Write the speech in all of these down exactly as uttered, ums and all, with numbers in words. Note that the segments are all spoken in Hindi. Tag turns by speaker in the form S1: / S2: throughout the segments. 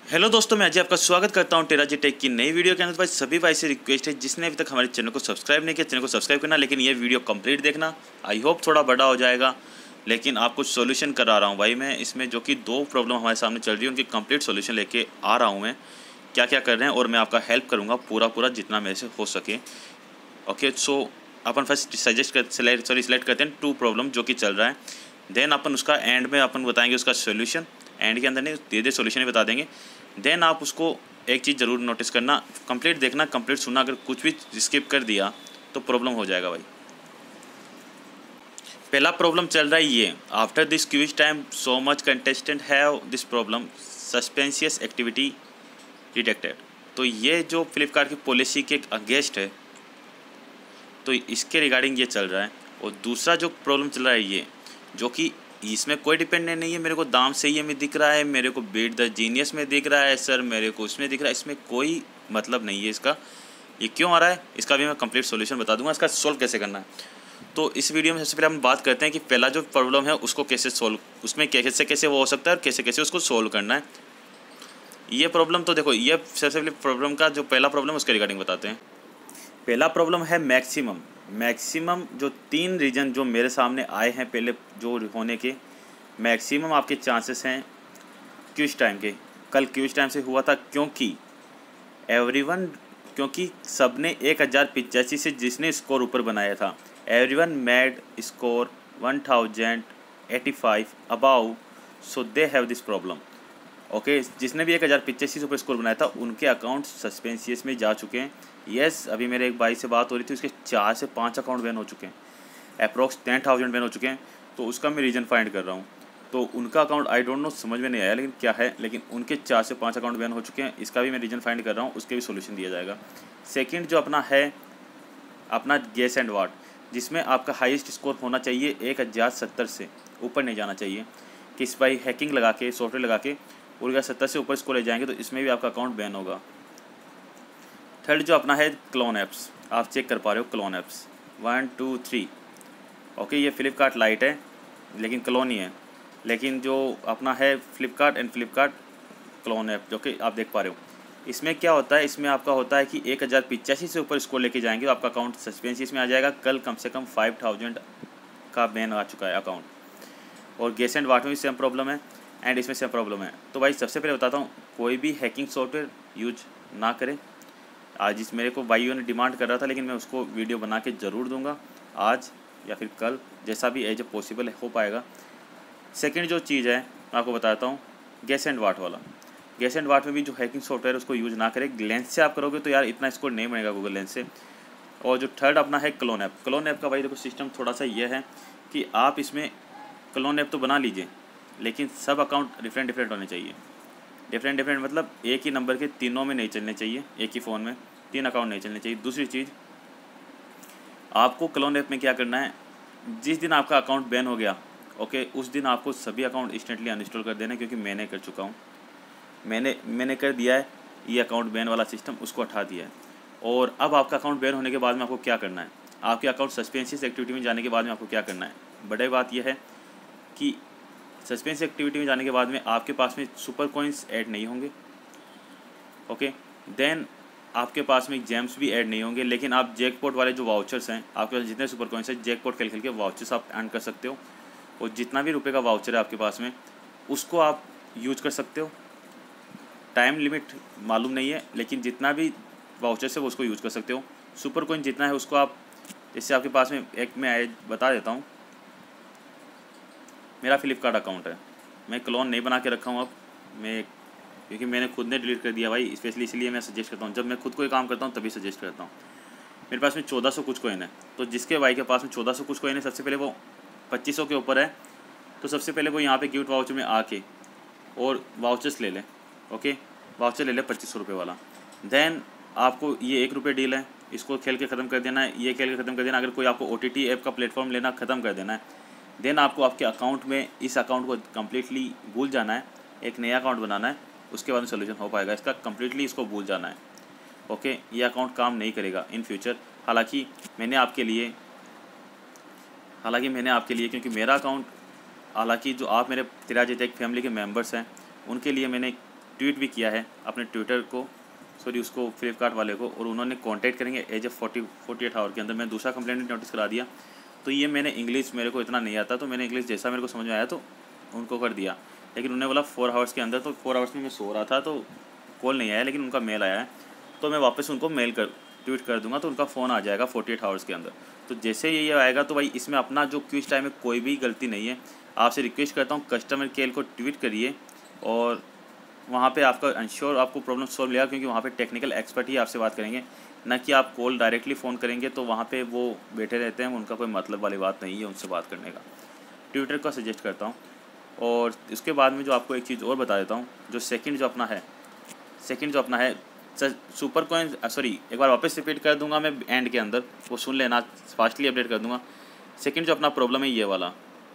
S1: हेलो दोस्तों, मैं अजय आपका स्वागत करता हूं टेराजी टेक की नई वीडियो के अंदर। भाई सभी भाई से रिक्वेस्ट है, जिसने अभी तक हमारे चैनल को सब्सक्राइब नहीं किया, चैनल को सब्सक्राइब करना, लेकिन ये वीडियो कंप्लीट देखना। आई होप थोड़ा बड़ा हो जाएगा, लेकिन आप कुछ सोल्यूशन करा रहा हूं भाई मैं इसमें, जो कि दो प्रॉब्लम हमारे सामने चल रही है, उनकी कंप्लीट सोल्यूशन लेके आ रहा हूँ मैं, क्या क्या कर रहे हैं, और मैं आपका हेल्प करूँगा पूरा पूरा जितना मेरे से हो सके। ओके, सो अपन फर्स्ट सजेस्ट कर सॉरी सिलेक्ट करते हैं टू प्रॉब्लम जो कि चल रहा है, देन अपन उसका एंड में अपन बताएंगे उसका सोल्यूशन। एंड के अंदर नहीं, सीधे सोल्यूशन ही बता देंगे। देन आप उसको एक चीज़ ज़रूर नोटिस करना, कंप्लीट देखना, कंप्लीट सुनना। अगर कुछ भी स्किप कर दिया तो प्रॉब्लम हो जाएगा भाई। पहला प्रॉब्लम चल रहा है ये, after this quiz time so much contestant have this problem, suspicious activity detected. तो ये जो फ्लिपकार्ट की पॉलिसी के अगेंस्ट है, तो इसके रिगार्डिंग ये चल रहा है। और दूसरा जो प्रॉब्लम चल रहा है ये, जो कि इसमें कोई डिपेंडेंट नहीं है, मेरे को दाम सही है में दिख रहा है, मेरे को बीट द जीनियस में दिख रहा है सर, मेरे को उसमें दिख रहा है, इसमें कोई मतलब नहीं है इसका। ये क्यों आ रहा है इसका भी मैं कंप्लीट सॉल्यूशन बता दूंगा, इसका सोल्व कैसे करना है। तो इस वीडियो में सबसे पहले हम बात करते हैं कि पहला जो प्रॉब्लम है उसको कैसे सोल्व, उसमें कैसे कैसे वो हो सकता है और कैसे कैसे उसको सोल्व करना है। ये प्रॉब्लम तो देखो, ये सबसे पहले प्रॉब्लम का जो पहला प्रॉब्लम है उसके रिगार्डिंग बताते हैं। पहला प्रॉब्लम है मैक्सिमम। मैक्सिमम जो तीन रीजन जो मेरे सामने आए हैं पहले जो होने के, मैक्सिमम आपके चांसेस हैं क्विज टाइम के। कल क्विज टाइम से हुआ था, क्योंकि एवरीवन क्योंकि सबने एक हज़ार पिचासी से जिसने स्कोर ऊपर बनाया था, everyone made score one thousand eighty five about, so they have this problem. Okay, जिसने भी एक हज़ार पिचासी से ऊपर स्कोर बनाया था उनके अकाउंट सस्पेंशियस में जा चुके हैं। यस, अभी मेरे एक भाई से बात हो रही थी, उसके चार से पाँच अकाउंट बैन हो चुके हैं, अप्रॉक्स टेन थाउजेंड बैन हो चुके हैं। तो उसका मैं रीज़न फाइंड कर रहा हूँ। तो उनका अकाउंट आई डोंट नो, समझ में नहीं आया लेकिन क्या है, लेकिन उनके चार से पाँच अकाउंट बैन हो चुके हैं। इसका भी मैं रीज़न फाइंड कर रहा हूँ, उसके भी सोल्यूशन दिया जाएगा। सेकेंड जो अपना है अपना गैस एंड वाट, जिसमें आपका हाईएस्ट स्कोर होना चाहिए एक हज़ार सत्तर से ऊपर नहीं जाना चाहिए। कि इस भाई हैकिंग लगा के, सॉफ्टवेयर लगा के और सत्तर से ऊपर स्कोर ले जाएंगे तो इसमें भी आपका अकाउंट बैन होगा। थर्ड जो अपना है क्लोन ऐप्स, आप चेक कर पा रहे हो clone apps one two three. Okay, ये फ्लिपकार्ट लाइट है लेकिन क्लोन ही है, लेकिन जो अपना है Flipkart and Flipkart clone app जो कि आप देख पा रहे हो, इसमें क्या होता है, इसमें आपका होता है कि एक हज़ार पिचासी से ऊपर स्कोर लेके जाएंगे तो आपका अकाउंट सस्पेंस में आ जाएगा। कल कम से कम फाइव थाउजेंड का बैन आ चुका है अकाउंट। और गैस एंड वाट में भी सेम प्रॉब्लम है एंड इसमें सेम प्रॉब्लम है। तो भाई सबसे पहले बताता हूँ, कोई भी हैकिंग सॉफ्टवेयर यूज ना करें। आज इस मेरे को भाइयों ने डिमांड कर रहा था, लेकिन मैं उसको वीडियो बना के ज़रूर दूंगा आज या फिर कल, जैसा भी एज पॉसिबल हो पाएगा। सेकंड जो चीज़ है मैं आपको बताता हूँ, गैस एंड वाट वाला। गैस एंड वाट में भी जो हैकिंग सॉफ्टवेयर उसको यूज़ ना करें। लेंस से आप करोगे तो यार इतना स्कोर नहीं बनेगा गूगल लेंस से। और जो थर्ड अपना है क्लोन ऐप। क्लोन ऐप का भाई देखो सिस्टम थोड़ा सा ये है कि आप इसमें क्लोन ऐप तो बना लीजिए, लेकिन सब अकाउंट डिफरेंट डिफरेंट होने चाहिए। डिफरेंट डिफरेंट मतलब एक ही नंबर के तीनों में नहीं चलने चाहिए, एक ही फ़ोन में तीन अकाउंट नहीं चलने चाहिए। दूसरी चीज़, आपको क्लोन ऐप में क्या करना है, जिस दिन आपका अकाउंट बैन हो गया, ओके, उस दिन आपको सभी अकाउंट इंस्टेंटली अनइंस्टॉल कर देना है। क्योंकि मैंने कर चुका हूँ, मैंने मैंने कर दिया है ये अकाउंट बैन वाला सिस्टम, उसको हटा दिया है। और अब आपका अकाउंट बैन होने के बाद में आपको क्या करना है, आपके अकाउंट सस्पेंशियस एक्टिविटी में जाने के बाद में आपको क्या करना है। बड़ी बात यह है कि सस्पेंस एक्टिविटी में जाने के बाद में आपके पास में सुपर कॉइन्स ऐड नहीं होंगे। ओके, देन आपके पास में जेम्स भी ऐड नहीं होंगे, लेकिन आप जैकपॉट वाले जो वाउचर्स हैं, आपके पास जितने सुपर कॉइन्स हैं, जैकपॉट खेल खेल के वाउचर्स आप अर्न कर सकते हो। और जितना भी रुपए का वाउचर है आपके पास में, उसको आप यूज कर सकते हो। टाइम लिमिट मालूम नहीं है, लेकिन जितना भी वाउचर्स है वो उसको यूज कर सकते हो। सुपर कॉइन जितना है उसको आप, जैसे आपके पास में एक मैं बता देता हूँ, मेरा फ्लिपकार्ट अकाउंट है, मैं क्लोन नहीं बना के रखा हूँ अब मैं, क्योंकि मैंने खुद ने डिलीट कर दिया भाई, स्पेशली इसलिए मैं सजेस्ट करता हूँ, जब मैं खुद कोई काम करता हूँ तभी सजेस्ट करता हूँ। मेरे पास में चौदह सौ कुछ कॉइन है, तो जिसके भाई के पास में चौदह सौ कुछ कॉइन है, सबसे पहले वो पच्चीस सौ के ऊपर है, तो सबसे पहले वो यहाँ पे गिफ्ट वाउचर में आके और वाउचर्स ले लें। ओके, वाउचर ले लें पच्चीस सौ रुपये वाला। देन आपको ये एक रुपये डील है, इसको खेल के ख़त्म कर देना है, ये खेल के ख़त्म कर देना। अगर कोई आपको ओ टी टी ऐप का प्लेटफॉर्म लेना, ख़त्म कर देना है। देन आपको आपके अकाउंट में इस अकाउंट को कम्प्लीटली भूल जाना है, एक नया अकाउंट बनाना है, उसके बाद में सोल्यूशन हो पाएगा इसका। कम्प्लीटली इसको भूल जाना है। ओके, ये अकाउंट काम नहीं करेगा इन फ्यूचर। हालांकि मैंने आपके लिए हालांकि मैंने आपके लिए क्योंकि मेरा अकाउंट, हालांकि जो आप मेरे टेराजी टेक फैमिली के मेंबर्स हैं उनके लिए मैंने ट्वीट भी किया है अपने ट्विटर को, सॉरी उसको फ्लिपकार्ट वाले को, और उन्होंने कांटेक्ट करेंगे as a forty forty eight hour के अंदर। मैं दूसरा कंप्लेंट नोटिस करा दिया। तो ये मैंने इंग्लिश मेरे को इतना नहीं आता, तो मैंने इंग्लिश जैसा मेरे को समझ में आया तो उनको कर दिया, लेकिन उन्होंने बोला फोर आवर्स के अंदर। तो फोर आवर्स में मैं सो रहा था तो कॉल नहीं आया, लेकिन उनका मेल आया है, तो मैं वापस उनको मेल कर ट्वीट कर दूंगा, तो उनका फ़ोन आ जाएगा फोर्टी एट आवर्स के अंदर। तो जैसे ये आएगा तो भाई इसमें अपना जो क्विज टाइम में कोई भी गलती नहीं है। आपसे रिक्वेस्ट करता हूँ कस्टमर केयर को ट्वीट करिए, और वहाँ पे आपका इंश्योर आपको प्रॉब्लम सॉल्व मिलेगा, क्योंकि वहाँ पे टेक्निकल एक्सपर्ट ही आपसे बात करेंगे, ना कि आप कॉल डायरेक्टली फ़ोन करेंगे तो वहाँ पे वो बैठे रहते हैं, उनका कोई मतलब वाली बात नहीं है उनसे बात करने का। ट्विटर का सजेस्ट करता हूँ। और इसके बाद में जो आपको एक चीज़ और बता देता हूँ, जो सेकंड जो अपना है सेकंड जो अपना है सुपर कॉइन, सॉरी एक बार वापस रिपीट कर दूंगा मैं एंड के अंदर, वो सुन लेना, फास्टली अपडेट कर दूंगा। सेकंड जो अपना प्रॉब्लम है ये वाला,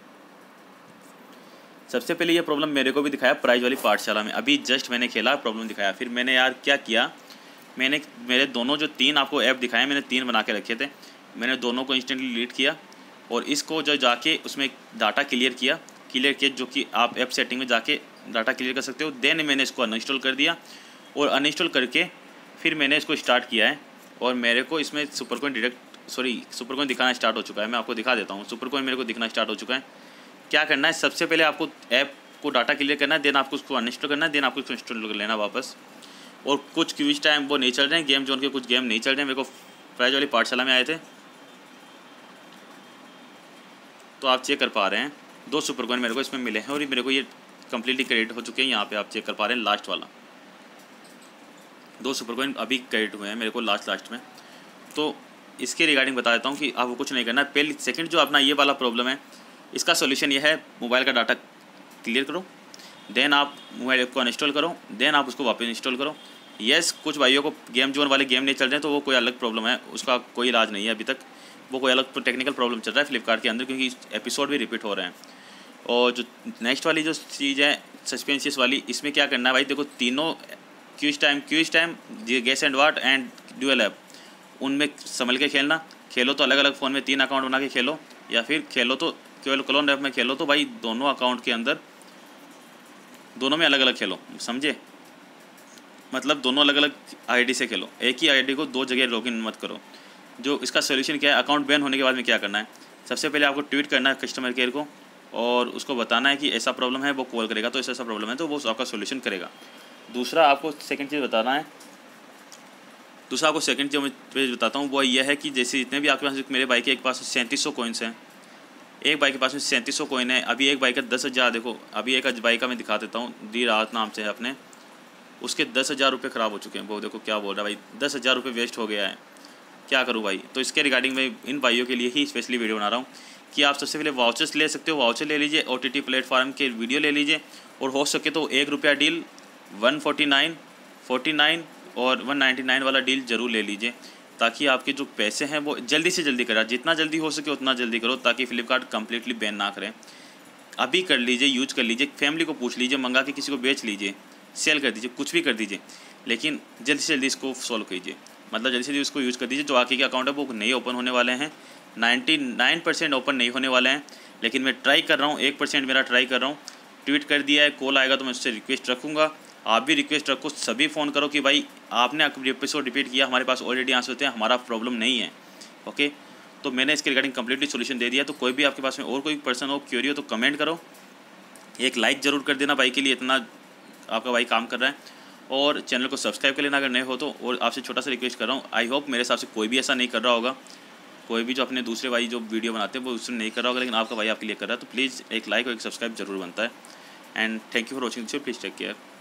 S1: सबसे पहले ये प्रॉब्लम मेरे को भी दिखाया प्राइज वाली पाठशाला में। अभी जस्ट मैंने खेला, प्रॉब्लम दिखाया, फिर मैंने यार क्या किया, मैंने मेरे दोनों जो तीन आपको ऐप दिखाए, मैंने तीन बना के रखे थे, मैंने दोनों को इंस्टेंटली डिलीट किया, और इसको जो जाके उसमें डाटा क्लियर किया क्लियर किया जो कि आप ऐप सेटिंग में जाके डाटा क्लियर कर सकते हो। देन मैंने इसको अनइंस्टॉल कर दिया, और अनइंस्टॉल करके फिर मैंने इसको स्टार्ट किया है, और मेरे को इसमें super coin direct sorry super coin दिखाना स्टार्ट हो चुका है। मैं आपको दिखा देता हूँ, सुपर कॉइन मेरे को दिखना स्टार्ट हो चुका है। क्या करना है, सबसे पहले आपको ऐप को डाटा क्लियर करना है, देन आपको उसको अनइंस्टॉल करना है, देन आपको उसको इंस्टॉल कर लेना वापस। और कुछ क्विज टाइम वो नहीं चल रहे हैं, गेम जोन के कुछ गेम नहीं चल रहे हैं, मेरे को प्राइज वाली पाठशाला में आए थे, तो आप चेक कर पा रहे हैं दो सुपर कॉइन मेरे को इसमें मिले हैं, और मेरे को ये कम्प्लीटली क्रेडिट हो चुके हैं। यहाँ पे आप चेक कर पा रहे हैं लास्ट वाला, दो सुपर कॉइन अभी क्रेडिट हुए हैं मेरे को लास्ट लास्ट में। तो इसके रिगार्डिंग बता देता हूँ कि आपको कुछ नहीं करना है। पहले सेकंड जो अपना ये वाला प्रॉब्लम है, इसका सोल्यूशन ये है, मोबाइल का डाटा क्लियर करो, देन आप मोबाइल ऐप को अनइंस्टॉल करो, देन आप उसको वापस इंस्टॉल करो। येस, कुछ भाइयों को गेम जोन वाले गेम नहीं चल रहे हैं, तो वो कोई अलग प्रॉब्लम है, उसका कोई इलाज नहीं है अभी तक, वो कोई अलग टेक्निकल प्रॉब्लम चल रहा है फ्लिपकार्ट के अंदर, क्योंकि एपिसोड भी रिपीट हो रहे हैं। और जो नेक्स्ट वाली जो चीज़ है सस्पेंशियस वाली, इसमें क्या करना है भाई, देखो तीनों quiz time quiz time guess and what and dual app, उनमें संभल के खेलना। खेलो तो अलग अलग फ़ोन में तीन अकाउंट बना के खेलो, या फिर खेलो तो केवल क्लोन ऐप में खेलो, तो भाई दोनों अकाउंट के अंदर दोनों में अलग अलग खेलो, समझे, मतलब दोनों अलग अलग आईडी से खेलो, एक ही आईडी को दो जगह लॉगिन मत करो। जो इसका सोल्यूशन क्या है, अकाउंट बैन होने के बाद में क्या करना है, सबसे पहले आपको ट्वीट करना है कस्टमर केयर को, और उसको बताना है कि ऐसा प्रॉब्लम है, वो कॉल करेगा, तो ऐसा ऐसा प्रॉब्लम है तो वो आपका सोल्यूशन करेगा। दूसरा आपको सेकंड चीज़ बताना है, दूसरा आपको सेकंड जो मैं बताता हूँ वो ये है कि जैसे जितने भी आपके पास, मेरे भाई के एक पास सैंतीस सौ कॉइन्स हैं, एक भाई के पास में सैंतीस सौ कॉइन है, अभी एक भाई का दस हज़ार, देखो अभी एक भाई का मैं दिखा देता हूँ, दी रात नाम से है अपने, उसके दस हज़ार रुपये ख़राब हो चुके हैं। वो देखो क्या बोल रहा है भाई, दस हज़ार रुपये वेस्ट हो गया है, क्या करूँ भाई। तो इसके रिगार्डिंग मैं इन भाइयों के लिए ही स्पेशली वीडियो बना रहा हूँ कि आप सबसे पहले वाउचर्स ले सकते हो, वाउचर ले लीजिए, ओ टी टी प्लेटफॉर्म के वीडियो ले लीजिए, और हो सके तो एक रुपया deal one forty nine forty nine और वन नाइन्टी नाइन वाला डील ज़रूर ले लीजिए, ताकि आपके जो पैसे हैं वो जल्दी से जल्दी करा, जितना जल्दी हो सके उतना जल्दी करो, ताकि फ्लिपकार्ट कम्प्लीटली बैन ना करें। अभी कर लीजिए, यूज कर लीजिए, फैमिली को पूछ लीजिए, मंगा के किसी को बेच लीजिए, सेल कर दीजिए, कुछ भी कर दीजिए, लेकिन जल्दी से जल्दी इसको सॉल्व कीजिए, मतलब जल्दी से जल्दी इसको यूज़ कर दीजिए। जो आगे के अकाउंट है वो नहीं ओपन होने वाले हैं, नाइन्टी नाइन परसेंट ओपन नहीं होने वाले हैं, लेकिन मैं ट्राई कर रहा हूँ, एक परसेंट मेरा ट्राई कर रहा हूँ। ट्वीट कर दिया है, कॉल आएगा तो मैं उससे रिक्वेस्ट रखूँगा, आप भी रिक्वेस्ट रखो, सभी फ़ोन करो कि भाई आपने एपिसोड रिपीट किया, हमारे पास ऑलरेडी आंसर होते हैं, हमारा प्रॉब्लम नहीं है। ओके, तो मैंने इसके रिगार्डिंग कम्प्लीटली सोल्यूशन दे दिया। तो कोई भी आपके पास में और कोई पर्सन हो, क्यूरी हो, तो कमेंट करो, एक लाइक ज़रूर कर देना भाई के लिए, इतना आपका भाई काम कर रहा है, और चैनल को सब्सक्राइब कर लेना अगर नए हो तो। और आपसे छोटा सा रिक्वेस्ट कर रहा हूँ, आई होप मेरे हिसाब से कोई भी ऐसा नहीं कर रहा होगा, कोई भी जो अपने दूसरे भाई जो वीडियो बनाते हैं वो उसने नहीं कर रहा होगा, लेकिन आपका भाई आपके लिए कर रहा है, तो प्लीज़ एक लाइक और एक सब्सक्राइब जरूर बनता है। And thank you for watching this video, please take care.